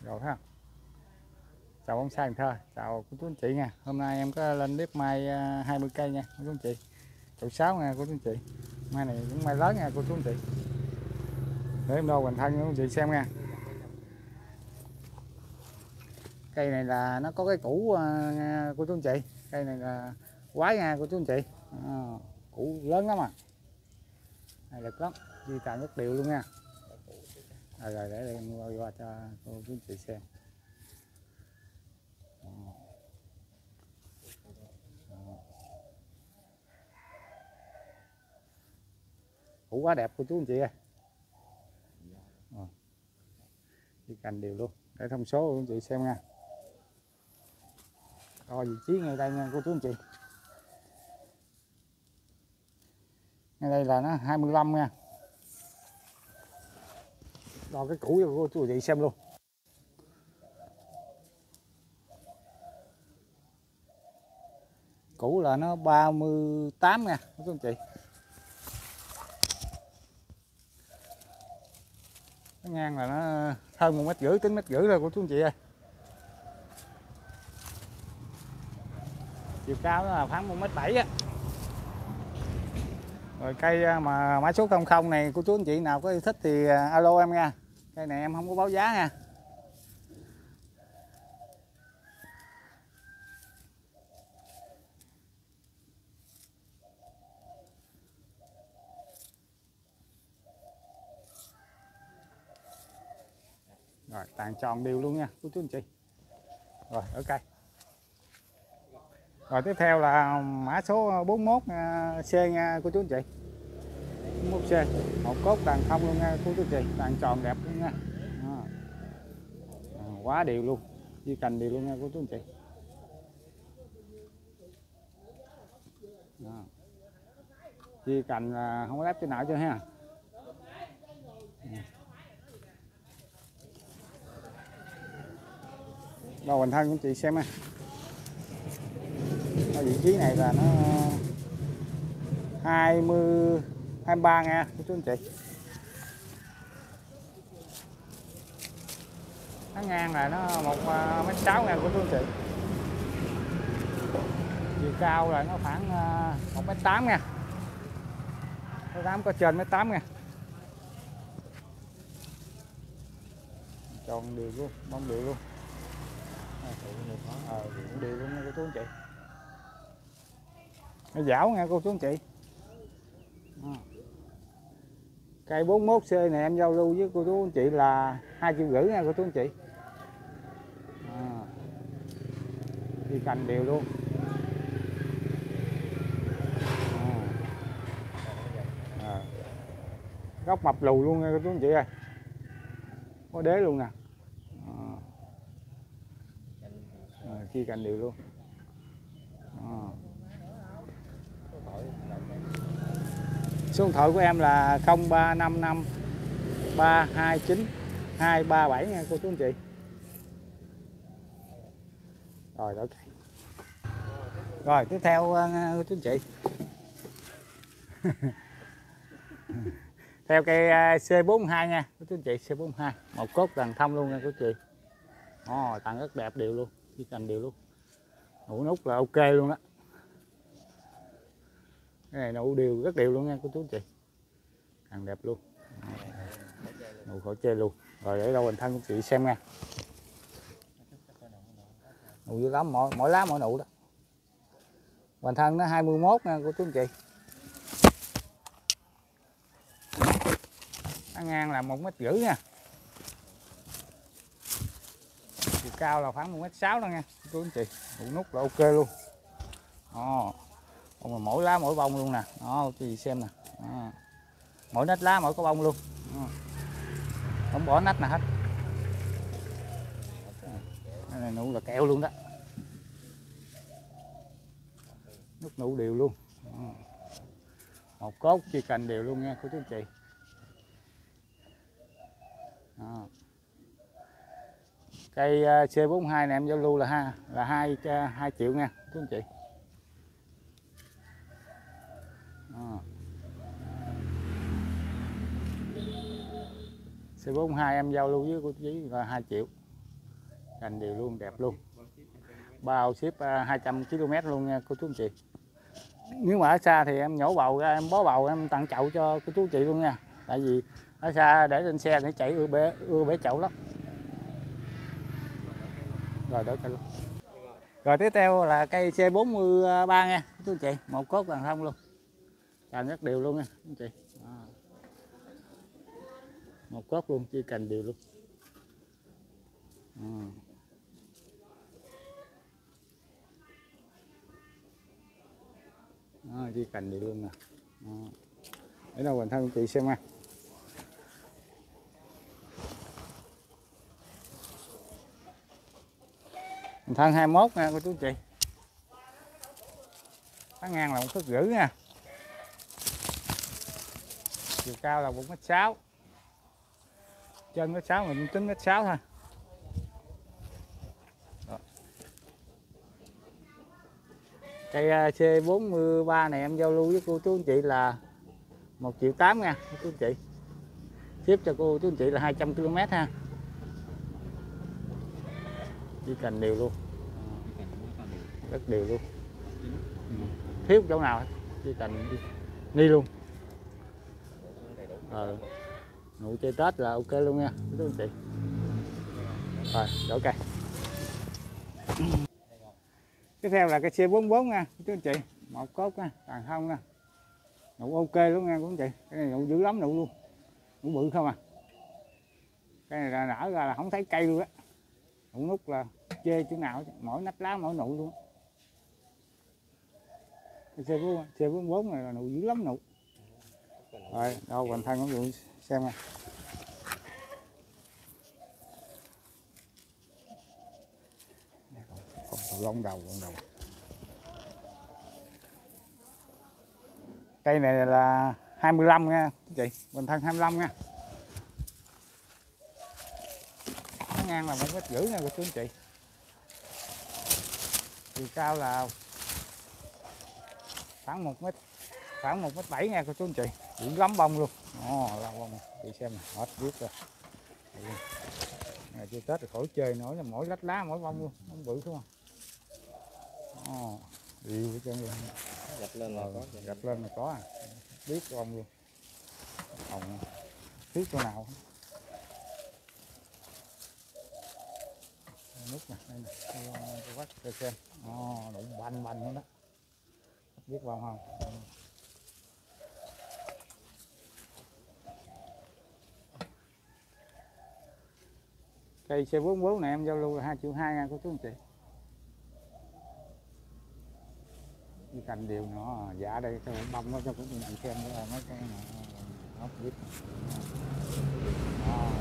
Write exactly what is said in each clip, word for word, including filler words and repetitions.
Rồi ha. Chào bonsai Cần Thơ, chào cô chú anh chị nha. Hôm nay em có lên clip mai hai mươi cây nha cô chú anh chị. Chậu sáu nha cô chú anh chị. Mai này cũng mai lớn nha cô chú anh chị. Để em đo hoành thân cho cô chị xem nha. Cây này là nó có cái củ nha cô chú anh chị. Cây này là quái nha cô chú anh chị. À, củ lớn lắm à. Này lực lắm, di tàn rất đều luôn nha. Rồi, rồi để em quay qua cho cô chú anh chị xem. Củ quá đẹp của chú anh chị ơi. Đi cành đều luôn để thông số của anh chị xem nha. Đo vị trí ngay đây nha cô chú anh chị. Ngay đây là nó hai mươi lăm nha. Đo cái củ cho cô chú anh chị xem luôn. Củ là nó ba mươi tám nha cô chú anh chị. Cái ngang là nó hơn một mét rưỡi, tính mét rưỡi rồi cô chú anh chị ơi. Chiều cao nó là khoảng một mét bảy á. Rồi cây mà mã số không không này cô chú anh chị nào có thích thì alo em nha. Cây này em không có báo giá nha. Rồi tàn tròn đều luôn nha cô chú anh chị. Rồi ở cây. Rồi tiếp theo là mã số bốn mốt C nha cô chú anh chị. bốn mốt C, một cốt tàn thông luôn nha cô chú anh chị, tàn tròn đẹp luôn nha. À, quá đều luôn, di cành đều luôn nha cô chú anh chị. À, di cành là không có lép chỗ nào chưa ha. Đo hoành thân của chị xem ha. Ở vị trí này là nó hai mươi, hai mươi ba nha cô chú anh chị. Nó ngang là nó một mét sáu nha cô chú anh chị. Chiều cao là nó khoảng một mét tám nha. Mét tám có trên mét tám nha. Tròn đều luôn, bông đều luôn. Ờ, đều luôn nha cô chú anh chị. Nó dảo nha cô chú anh chị. À. Cây bốn mốt C này em giao lưu với cô chú anh chị là hai triệu rưỡi nha cô chú anh chị. À. Đi cành đều luôn. À. À. Gốc mập lù luôn nha cô chú anh chị ơi. Có đế luôn nè. À. À, chia cành đều luôn. À. Số điện thoại của em là không ba năm năm ba hai chín hai ba bảy nha cô chú anh chị. Rồi ok. Rồi tiếp theo cô chú anh chị. Theo cây C bốn hai nha cô chú anh chị, C bốn hai, một cốt tàn thông luôn nha cô chú chị. Ồ, tàn rất đẹp đều luôn, chỉ cành đều luôn. Nụ nút là ok luôn đó. Cái này nụ đều rất đều luôn nha cô chú anh chị. Càng đẹp luôn. Nụ khỏi chê luôn. Rồi để đâu hoành thân của chị xem nha. Nụ dữ lắm, mỗi, mỗi lá mỗi nụ đó. Hoành thân nó hai mươi mốt nha cô chú anh chị. Nó ngang là một mét rưỡi nha. Chiều cao là khoảng một mét sáu đó nha cô chú anh chị. Nụ nút là ok luôn. Ồ. Còn mà mỗi lá mỗi bông luôn nè. Đó chị xem nè. Đó. Mỗi nách lá mỗi có bông luôn. Đó. Không bỏ nách nào hết. Cái này nụ là kẹo luôn đó. Nút nụ đều luôn. Đó. Một cốt chia cành đều luôn nha cô chú anh chị. Đó. Cây C bốn hai này em giao lưu là ha là hai hai triệu nha chú anh chị. Đó. C bốn hai em giao lưu với cô chú là hai triệu. cành đều luôn, đẹp luôn, bao ship uh, hai trăm ki lô mét luôn nha cô chú anh chị. Nếu mà ở xa thì em nhổ bầu ra, em bó bầu em tặng chậu cho cô chú anh chị luôn nha, tại vì ở xa để lên xe để chạy ưa bể ưa bể chậu lắm. Rồi đỡ cây luôn. Rồi tiếp theo là cây C bốn mươi ba nha cô chú anh chị, một cốt vàng thông luôn, cành rất đều luôn nha anh chị. À, một cốt luôn, chia cành đều luôn. À. Đó, chia cành đều luôn nè. Để đâu mình thân chị xem nha. Mình thân hai mươi mốt nha cô chú chị. Tán ngang là một thước rưỡi nha. Chiều cao là một mét sáu. Trên mét sáu mình tính mét sáu thôi. Cây C bốn mươi ba này em giao lưu với cô chú anh chị là một triệu tám nha cô chú anh chị. Ship cho cô chú anh chị là hai trăm ki lô mét ha. Chỉ cành đều luôn. Rất đều luôn. Thiếu chỗ nào chỉ cành ni luôn. Ờ, nụ chơi Tết là ok luôn nha cô chú anh chị. Rồi, đổ cây. Tiếp theo là cái C bốn mươi bốn nha chú anh chị, một cốt nha, toàn thông nha, nụ ok luôn nha chú anh chị. Cái này nụ dữ lắm, nụ luôn, nụ bự không à, cái này là nở ra là không thấy cây luôn á, nụ nút là chê chỗ nào, mỗi nách lá mỗi nụ luôn. Cái C bốn mươi bốn này là nụ dữ lắm nụ. Rồi đâu hoàn thân của bạn xem nha. Còn lông đầu lông đầu. Cây này là hai mươi lăm nha chị, bình thân hai mươi lăm nha. Nó ngang là một mét rưỡi nha cô chú anh chị. Chiều cao là khoảng một mét, khoảng một mét bảy nha cô chú anh chị. Dữ lắm bông luôn. Ồ, oh, bông chị xem này, hết biết rồi. Ngày chưa Tết rồi khỏi chơi nữa, là mỗi lách lá mỗi bông luôn, bông bự không à. Ồ, oh, điều hết trơn luôn. Gạch lên là có, gạch lên là có à. Biết bông luôn. Còn biết chỗ nào không? Nút nè, đây nè, tôi bắt cho xem. Ồ, oh, đụng banh banh luôn đó. Biết bông không? Cây C bốn mươi bốn này em giao lưu là hai triệu hai nha cô chú anh chị. Cái cành đều nó dạ đây cái bông nó cho cũng chị xem nữa mấy cái nó biết. À.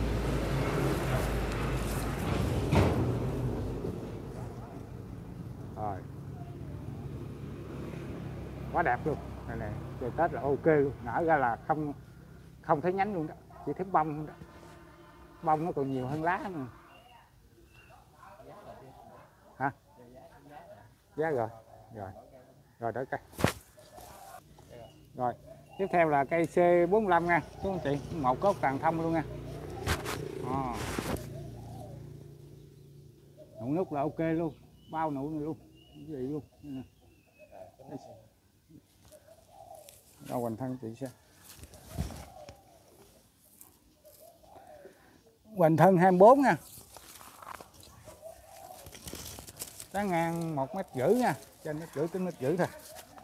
Rồi. Quá đẹp luôn. Này này, trời Tết là ok luôn, nở ra là không không thấy nhánh luôn đó, chỉ thấy bông đó. Bông nó còn nhiều hơn lá nữa. Hả? Giá rồi. Rồi. Rồi đỡ cây. Rồi, tiếp theo là cây C bốn mươi lăm nha, chú anh chị, một cốt toàn thông luôn nha. À. Nụ nút là ok luôn, bao nụ này luôn, cái gì luôn. Đâu hoành thân chị xem. Hoành thân hai mươi bốn nha. Tán ngang một mét rưỡi nha, trên mét rưỡi tới mét rưỡi thôi.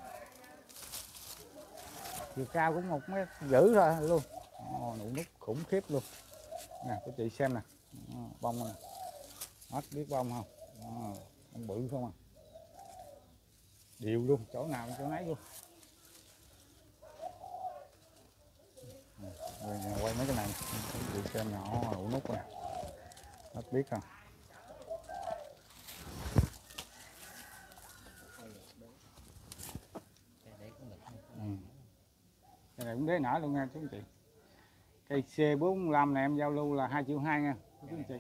Chiều cao cũng một mét rưỡi thôi luôn. Ồ, nụ nút khủng khiếp luôn. Nè, các chị xem nè, bông nè, hết biết bông không? À, bông bự không à? Đều luôn, chỗ nào chỗ nấy luôn. Rồi quay mấy cái này, các chị xem nhỏ nụ nút nè, hết biết không? Ừ. Cái này cũng đế nở luôn nha chú anh chị. Cây C bốn mươi lăm này em giao lưu là hai triệu hai nha chú anh chị.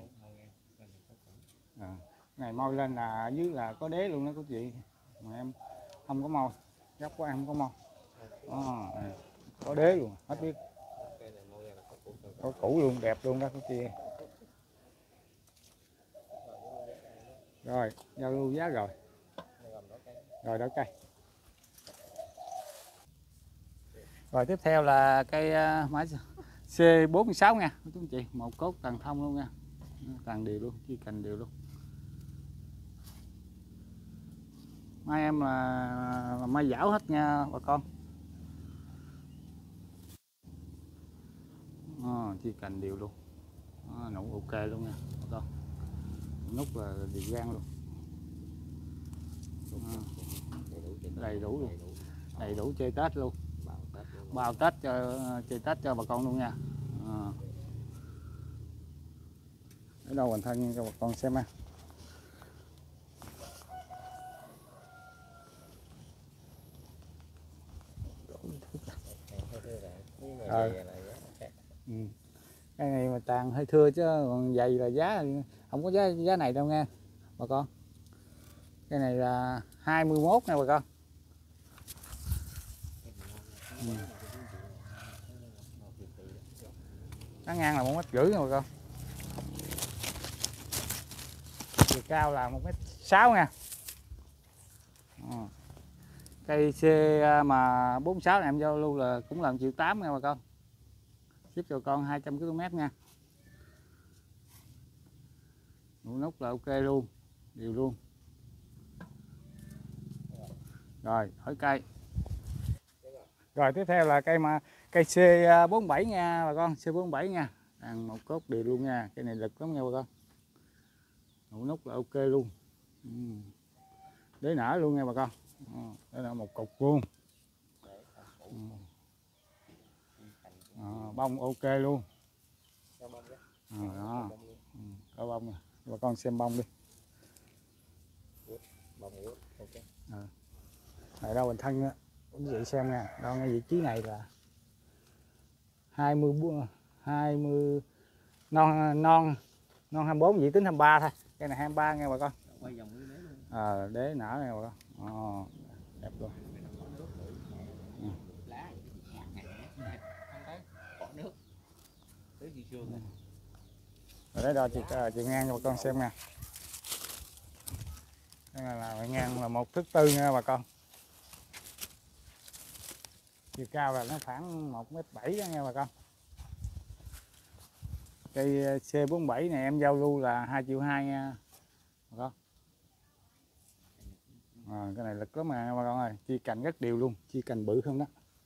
À, này môi lên là dưới là có đế luôn đó quý chị, mà em không có môi, gấp quá em không có môi. À, có đế luôn, hết biết. Có củ luôn, đẹp luôn đó quý chị. Rồi giao lưu giá rồi. Rồi đỡ cây. Rồi tiếp theo là cây uh, mã C bốn mươi sáu nha quý anh chị, một cốt càng thông luôn nha, càng đều luôn, chia cành đều luôn. Mai em là, là mai dảo hết nha bà con. À, chia cành đều luôn, à, nụ ok luôn nha bà con, nút là đều gan luôn. À, đầy đủ luôn, đầy đủ chơi Tết luôn, bao Tết cho chơi Tết cho bà con luôn nha. À. Ở đâu hoàn thân cho bà con xem ha. À. Ừ. Cái này mà tàn hơi thưa chứ còn dày là giá không có giá giá này đâu nha bà con. Cái này là hai mươi mốt nha bà con. Ừ. Nó ngang là một mét rưỡi nha bà con. Chiều cao là một mét sáu nha. Ừ. Cây C mà bốn mươi sáu này em giao lưu là cũng là một triệu tám nha bà con. Ship cho con hai trăm ki lô mét nha. Nụ nút là ok luôn, đều luôn. Rồi hỏi cây. Rồi tiếp theo là cây mà cây C bốn mươi bảy nha bà con, C bốn mươi bảy nha. Đàn một cốt đều luôn nha, cây này lực lắm nha bà con. Nụ nút là ok luôn. Ừ. Đế nở luôn nha bà con. Ừ. Đây là một cục luôn. Ừ. À, bông ok luôn. À, đó. Ừ. Có bông nè, bà con xem bông đi. À. Ở đâu mình thân quý vị xem nha, đâu ngay vị trí này là hai mươi hai mươi non non non hai mươi bốn, vị tính hai mươi ba thôi, cái này hai mươi ba nghe bà con. À, đế nở nghe bà con. À, đẹp luôn. Ừ. Rồi đấy, đo chiều chiều ngang cho bà con xem nha. Đây là, là ngang là một thước tư nha bà con. Chiều cao là nó khoảng một mét bảy đó nha bà con. Cây C bốn mươi bảy này em giao lưu là hai triệu hai nha bà con. À, cái này lực lắm mà bà con ơi, chia cành rất đều luôn, chia cành bự không đó.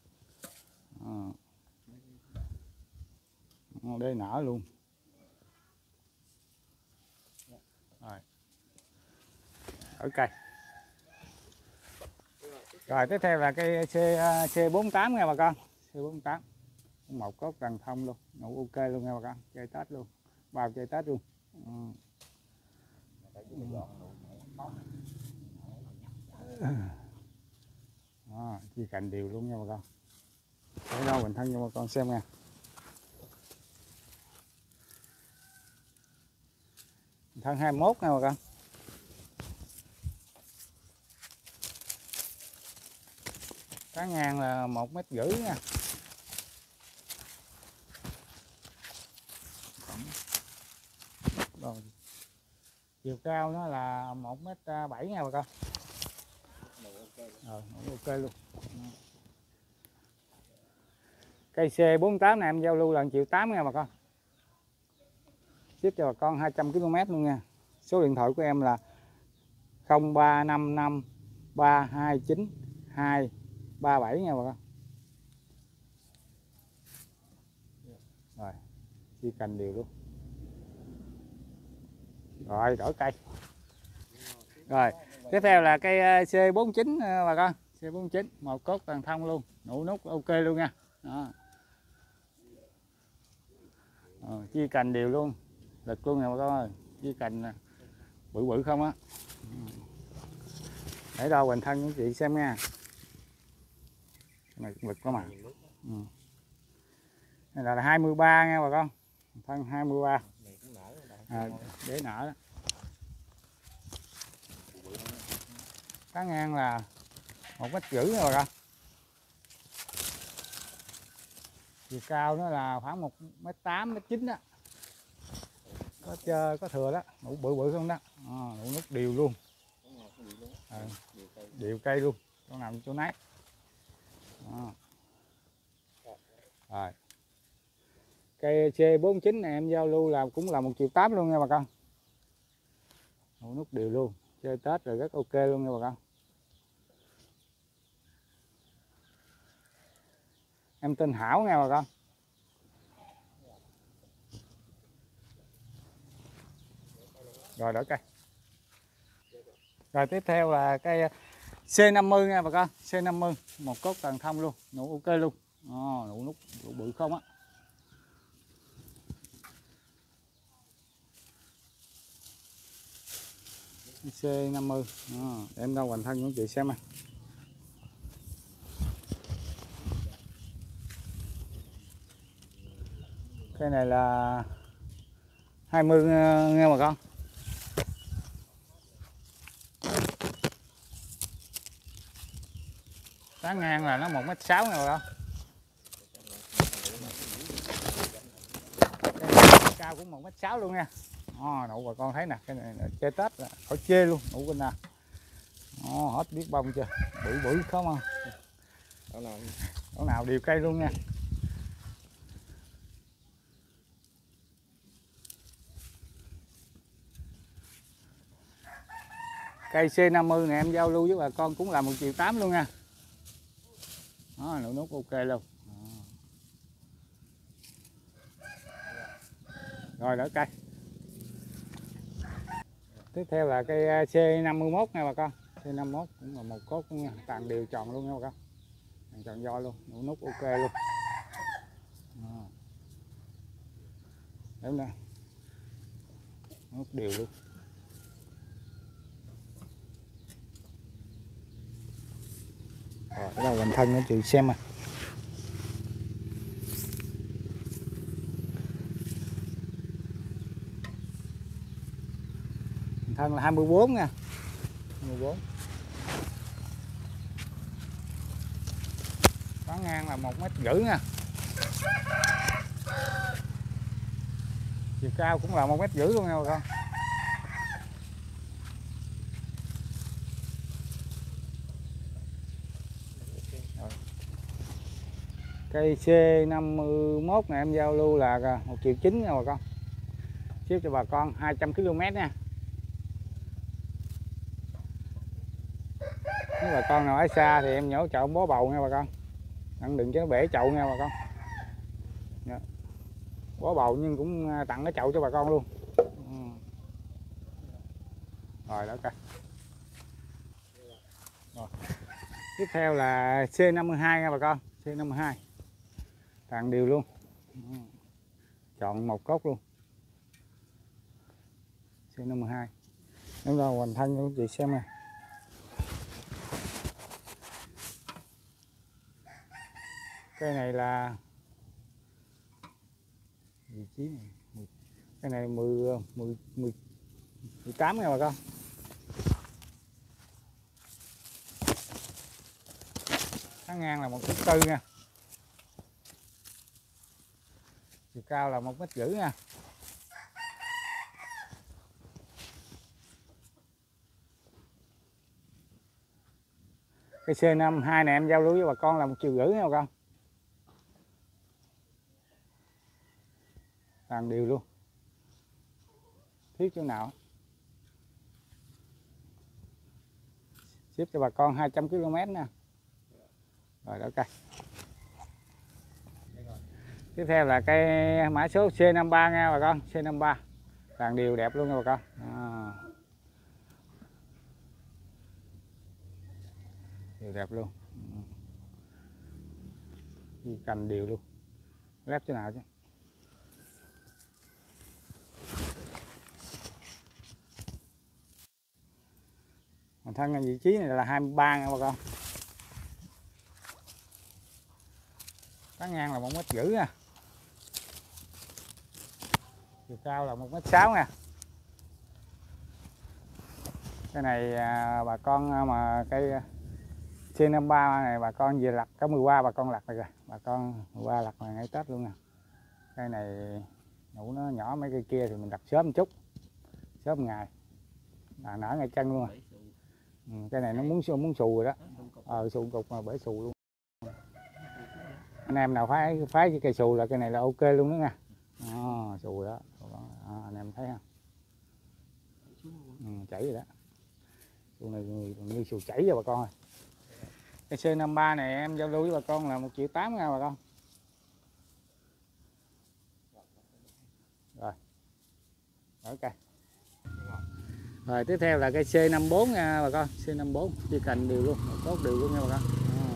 À. Để nở luôn. Rồi. Ở cây. Rồi tiếp theo là cây C C bốn mươi tám nha bà con. C bốn mươi tám. Một cốt cần thông luôn, nụ ok luôn nha bà con, chơi Tết luôn, bao chơi Tết luôn. Ừ. Đó, chia cành đều luôn nha bà con. Để đâu mình thân cho bà con xem nha. Thân hai mươi mốt nha bà con. Cá ngang là một mét rưỡi nha. Rồi. Chiều cao nó là một mét bảy nha bà con. Ờ, ok luôn. Cây C bốn mươi tám này em giao lưu là một triệu tám nha bà con. Ship cho bà con hai trăm ki lô mét luôn nha. Số điện thoại của em là không ba năm năm ba hai chín hai ba bảy nha bà con. Rồi, chia cành đều luôn. Rồi, đổi cây. Rồi, tiếp theo là cây C bốn mươi chín bà con. C bốn mươi chín, một cốt toàn thông luôn, nụ nút ok luôn nha. Đó. Ờ, chia cành đều luôn, lực luôn nè bà con ơi, chia cành nè, bự bự không á. Để đâu bình thân chị xem nha. Này lực có mà. Ừ. Này là hai mươi ba nha bà con, thân hai mươi ba. À, để nở đó. Cá ngang là một mét rưỡi rồi bà con. Chiều cao nó là khoảng một mét tám, mét chín đó. có chơi, có thừa đó, nụ bự bự không đó, à, nụ nút đều luôn, à, đều cây luôn, chỗ nào chỗ nấy. À. Rồi. Cây C bốn chín này em giao lưu là cũng là một triệu tám luôn nha bà con. Nụ nút đều luôn, chơi Tết rồi rất ok luôn nha bà con. Em tên Hảo nha bà con. Rồi đổi cây. Rồi tiếp theo là cây C năm mươi nha bà con, C năm mươi, một cốt toàn thông luôn, nụ ok luôn. À, nụ nút nụ bự không á. C năm mươi, à, em đâu hoành thân của chị xem à. Cái này là hai mươi nghe bà con. Tán ngang là nó một mét sáu nha bà con. Cao cũng một mét sáu luôn nha. À, nụ bà con thấy nè, cái này là chơi Tết là khỏi chê luôn, nụ bên nào. À, hết biết bông chưa, bự bự không à. Chỗ nào, chỗ nào đều cây luôn nha. Cây C năm mươi này em giao lưu với bà con cũng là một triệu tám luôn nha. Đó, nụ nút ok luôn. Rồi đỡ cây. Tiếp theo là cây C năm mươi mốt nha bà con. C năm mươi mốt cũng là một cốt luôn nha, toàn đều tròn luôn nha bà con. Tròn do luôn, nụ nút ok luôn. Đúng nè. Nút đều luôn. Rồi, cái đầu hoành thân cho chị xem à. Thân là hai mươi bốn nha. hai mươi bốn. Có ngang là một mét rưỡi nha. Chiều cao cũng là một mét rưỡi luôn nha bà con. Cây C năm mươi mốt này em giao lưu là một triệu chín nha bà con. Ship cho bà con hai trăm ki lô mét nha. Nếu bà con nào ở xa thì em nhổ chậu bó bầu nha bà con. Đừng cho nó bể chậu nha bà con. Dạ. Bó bầu nhưng cũng tặng cái chậu cho bà con luôn. Ừ. Rồi đó coi. Rồi. Tiếp theo là C năm mươi hai nha bà con. C năm mươi hai. Tặng đều luôn. Ừ. Chọn một cốt luôn. C năm mươi hai. Nếu đâu hoành thân cho chị xem nè. Cây này là vị trí này. Cái này mười mười mười mười tám nha bà con. Tháng ngang là một mét tư nha. Chiều cao là một mét rưỡi nha. Cái C năm mươi hai này em giao lưu với bà con là một triệu rưỡi nha bà con. Toàn đều luôn. Thiếu chỗ nào. Ship cho bà con hai trăm ki lô mét nha. Rồi đó cây. Tiếp theo là cây mã số C năm mươi ba nha bà con. C năm mươi ba. Toàn đều đẹp luôn nha bà con. À. Đều đẹp luôn. Ừ. Cành đều luôn. Lép chỗ nào chứ. Thân vị trí này là hai mươi ba nha bà con. Tán ngang là một mét rưỡi nha. Chiều cao là một mét sáu nha. Cái này à, bà con mà cây C năm mươi ba này bà con về lặt có mười qua bà con lặt rồi kìa. Bà con mười qua lặt là ngày Tết luôn nè. Cây này Nụ nó nhỏ mấy cây kia thì mình đặt sớm một chút, sớm một ngày là nở ngay chân luôn. Ừ, cái này nó muốn muốn xù rồi đó. Ờ xù cục mà bể xù luôn. Anh em nào phái phái cái cây xù là cây này là ok luôn đó nha. À, xù đó. À, anh em thấy không? Ừ, chảy rồi đó. Xù này như xù chảy rồi bà con ơi. Cái C năm ba này em giao lưu với bà con là một triệu tám nha bà con. Rồi. Ok. Rồi tiếp theo là cây C năm bốn nha bà con, C năm bốn chia cành đều luôn, tốt đều luôn nha bà con. À.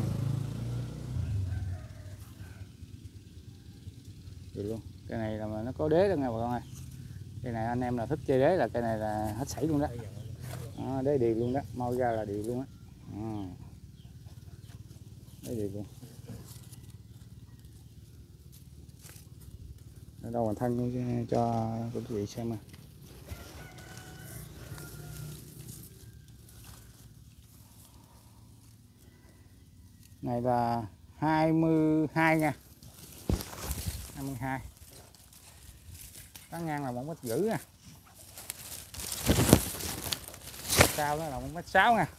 Đều luôn. Cái này là mà nó có đế đó nha bà con ơi. Cái này anh em là thích chơi đế là cái này là hết sảy luôn đó. À, đế đều luôn đó, mau ra là đều luôn á. À. Đế đều luôn. Ở đâu mà thân cho quý vị xem. Này là hai mươi hai nha, hai mươi hai. Tán ngang là một mét rưỡi nha, cao đó là một mét sáu nha.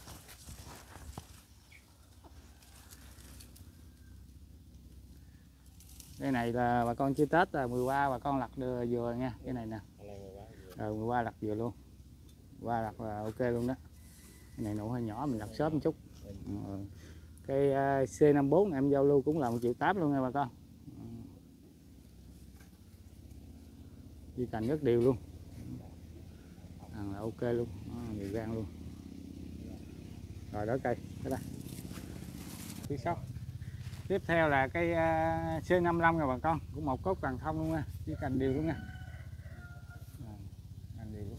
Cái này là bà con chơi Tết là mười ba bà con lặt dừa nha, cái này nè. Rồi mười ba lặt dừa luôn, mười ba lặt là ok luôn đó. Cái này nụ hơi nhỏ mình lặt sớm một chút. Ừ. Cái C năm bốn em giao lưu cũng là một triệu tám luôn nha bà con. Di cành rất đều luôn. À, là ok luôn, đều gan luôn. Rồi đó cây, cái đây. Phía sau. Tiếp theo là cây C năm lăm rồi bà con, cũng một cốt càng thông luôn nha, di cành đều luôn nha. Cành đều luôn.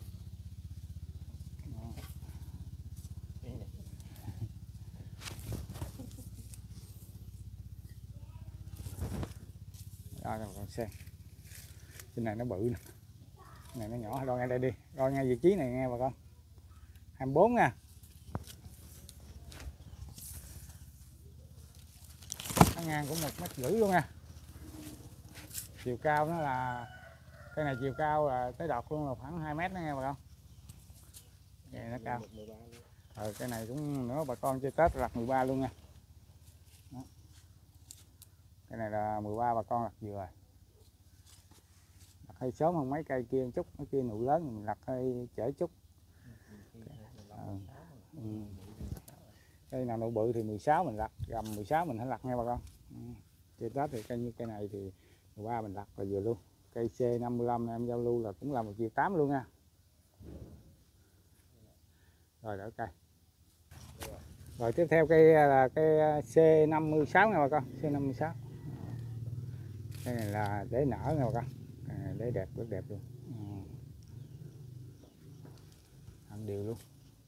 Đó là con xem. Trên này nó bự nè. Này nó nhỏ, đo ngay đây đi, đo ngay vị trí này nghe bà con. hai mươi bốn nha. Nó ngang cũng một mét rưỡi luôn nha. Chiều cao nó là cái này chiều cao là tới đọt luôn là khoảng hai mét đó nghe bà con. Cái này nó cao. Ờ, cái này cũng nữa bà con chơi Tết lặt mười ba luôn nha. Đó. Cái này là mười ba bà con lặt vừa. Lặt hơi sớm hơn mấy cây kia một chút, mấy kia nụ lớn mình lặt hơi trễ chút. Ờ. Ừ. Cây nào nụ bự thì mười sáu mình lặt, gầm mười sáu mình hãy lặt nha bà con. Ừ. Chơi Tết thì cây như cây này thì mười ba mình lặt là vừa luôn. Cây C năm mươi lăm em giao lưu là cũng là một triệu tám luôn nha. Rồi đỡ cây. Rồi tiếp theo cây là cây C năm mươi sáu nha bà con, C năm mươi sáu. Cây này là để nở nha bà con. Cây này để đẹp, rất đẹp luôn. Ừ. Ăn đều luôn.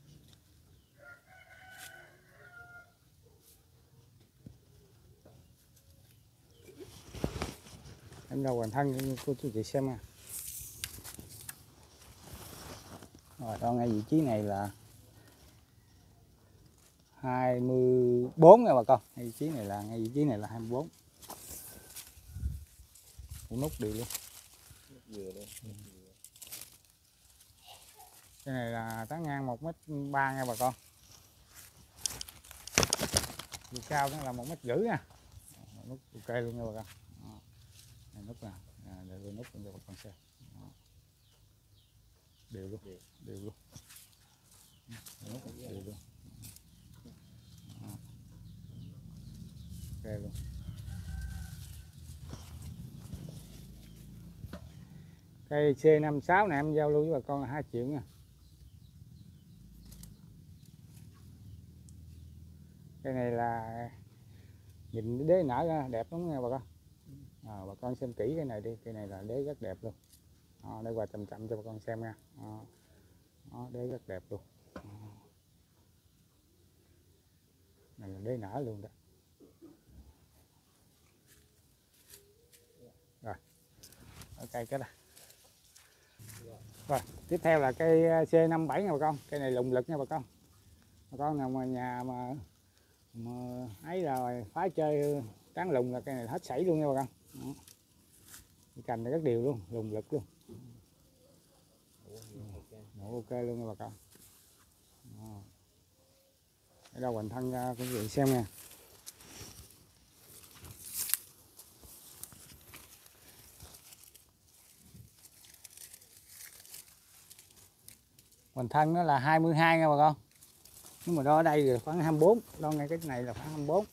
Em đâu hoàn thân cô chú chị xem nha. Rồi đo ngay vị trí này là hai mươi bốn nha bà con. Ngay vị trí này là ngay vị trí này là hai mươi bốn. Cũng nút đều luôn. Cái này là tán ngang một mét ba nha bà con. Chiều cao nó là một mét rưỡi nha. Nút ok luôn nha bà con. Đó. Này nút nè, à, để tôi nút cho bà con xem. Đó. Đều luôn, đều luôn. Nút đều luôn. Đó. Ok luôn. Cây C năm sáu này em giao lưu với bà con là hai triệu nha. Cây này là nhìn đế nở ra đẹp lắm nha bà con. À, bà con xem kỹ cái này đi, cây này là đế rất đẹp luôn. À, đây qua chậm chậm cho bà con xem nha. À, đó, đế rất đẹp luôn. À. Này là đế nở luôn đó. Rồi, ở cây cái đó. Rồi, tiếp theo là cây C năm bảy nha bà con, cây này lùng lực nha bà con. Bà con nào mà nhà mà, mà ấy rồi phá chơi tán lùng là cây này hết sảy luôn nha bà con. Đó. cành nó rất đều luôn, lùng lực luôn. Nụ ok luôn nha bà con. Ở đâu hoành thân ra quý vị xem nha. Hoành thân nó là hai mươi hai nha bà con. Nhưng mà đo ở đây là khoảng hai mươi bốn, đo ngay cái này là khoảng hai mươi bốn.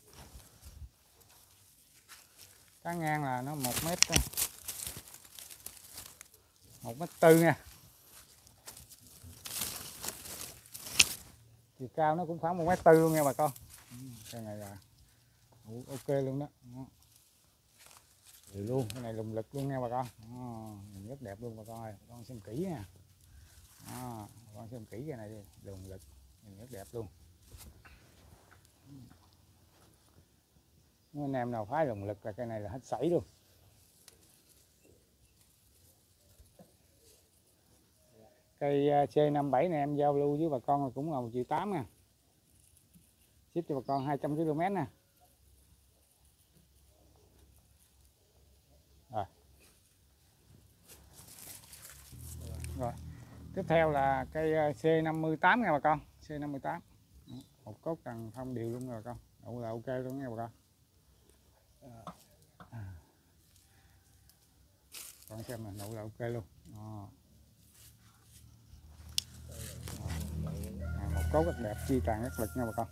Cái ngang là nó một mét một mét tư nha. Chiều cao nó cũng khoảng một mét tư luôn nha bà con. Cái này là ok luôn đó. Điều luôn, cái này lùng lực luôn nha bà con. Nhìn rất đẹp luôn bà con ơi, bà con xem kỹ nha. À, bà con xem kỹ cái này đi, lùng lực, nhìn rất đẹp luôn. Nếu anh em nào phái lùng lực là cái này là hết sảy luôn. Cây C năm bảy này em giao lưu với bà con là cũng là một triệu tám nha. Ship cho bà con hai trăm ki lô mét nè. Rồi. Rồi. Tiếp theo là cây C năm mươi tám nha bà con. C năm mươi tám. Một cốt cần thông đều luôn nha bà con. Đủ là ok luôn nha bà con. À. Con xem là nụ là ok luôn. À. À, một cốt rất đẹp, chi tàn rất lực nha bà con.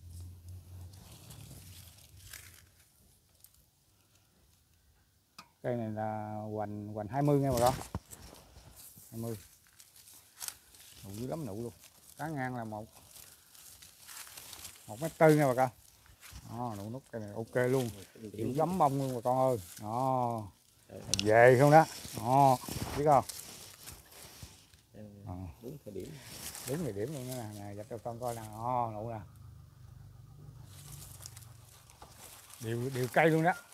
Cây này là hoành hoành hai mươi nha bà con. hai mươi. Nụ dữ lắm nụ luôn. Cá ngang là một một mét tư nha bà con. Đó, nụ nút cây này ok luôn. Kiểu giấm bông luôn bà con ơi. Đó. Về không đó. Đó, biết không? Đó. Đúng thời điểm. Đúng thời điểm luôn đó nè, nè dập cho con coi nè. Đó, nụ nè. Đều đều cây luôn đó.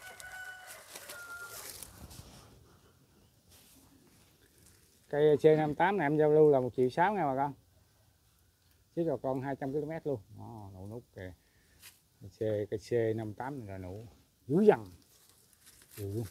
Cây C năm mươi tám này em giao lưu là một triệu sáu nha bà con. Chứ cho con hai trăm ki lô mét luôn. Đó, nụ nút kìa. C, cây C năm mươi tám này là nụ dữ dằn. Đều luôn.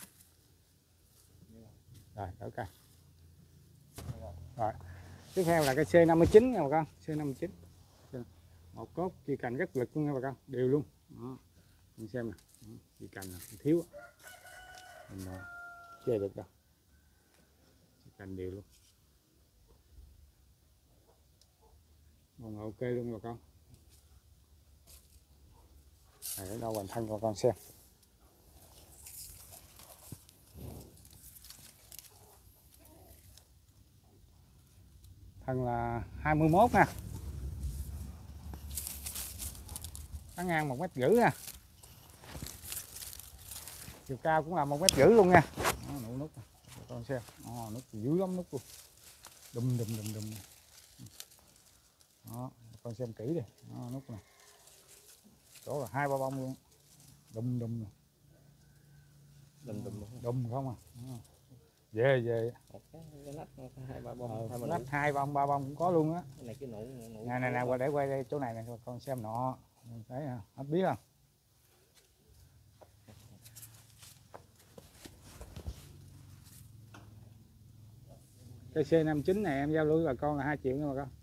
Rồi, đỡ cây. Rồi. Tiếp theo là cây C năm mươi chín nha bà con. C năm mươi chín. Một cốt chia cành rất lực luôn nha bà con. Đều luôn. Đó. Mình xem nè. Chia cành là thiếu. Mình chơi được đâu. Chia cành đều luôn. Còn ok luôn bà con. Ở đâu hoàn thân bà con xem. Thân là hai mươi mốt nha. Nó ngang một mét rưỡi nha. Chiều cao cũng là một mét rưỡi luôn nha. Đó, nụ nút bà con xem. Đó, nút dữ lắm nút luôn. Đùm đùm đùm đùm. Đó, bà con xem kỹ đi. Đó, nút này. Chỗ là hai ba bông luôn. Đùm đùm. Đùm đùm đùm không à. Đó. Về về. Hai ba bông, ờ, lắp hai bông ba bông cũng có luôn á. Này cái nụ, nụ Nè nè nè, qua để quay đây chỗ này nè bà con xem nọ. Thấy hả? Hết biết không? Cây C năm mươi chín này em giao lưu với bà con là hai triệu nha bà con.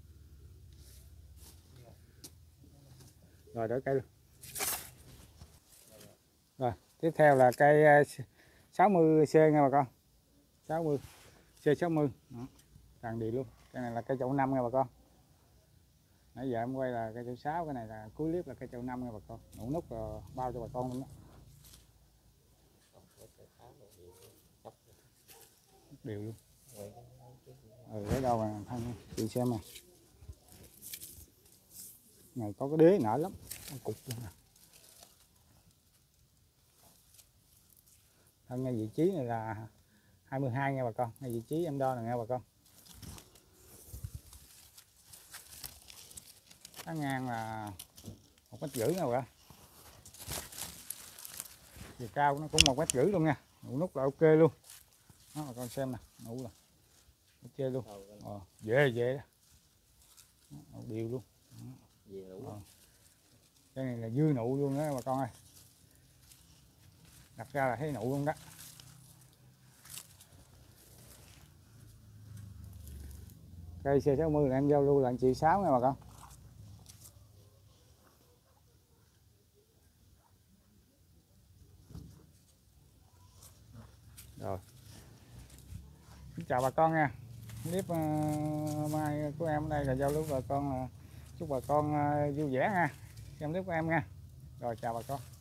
Rồi đỡ cây luôn. Rồi, tiếp theo là cây sáu mươi C nha bà con. sáu mươi. C sáu mươi. Đó. Tàn đi luôn. Cái này là cây chậu năm nha bà con. Nãy giờ em quay là cây chậu sáu, cái này là cuối clip là cây chậu năm nha bà con. Nụ nút rồi bao cho bà con luôn đó. Đều luôn. Ừ, ở đâu mà thân chị xem này. Này có cái đế nở lắm, cục luôn nè. Thân ngay vị trí này là hai mươi hai nha bà con, ngay vị trí em đo là nghe bà con. Cái ngang là một mét rưỡi nha bà con. Chiều cao nó cũng một mét rưỡi luôn nha. Nụ nút là ok luôn. Đó bà con xem nè, nụ là ok luôn. Ờ, dễ dễ đó. Đó, đều luôn. Ờ. Cái này là dư nụ luôn đó bà con ơi. Đặt ra là thấy nụ luôn đó. Cây C sáu mươi là em giao lưu là triệu sáu nha bà con. Rồi, xin chào bà con nha. Clip uh, mai của em ở đây là giao lưu bà con, là chúc bà con uh, vui vẻ nha, xem clip của em nha. Rồi chào bà con.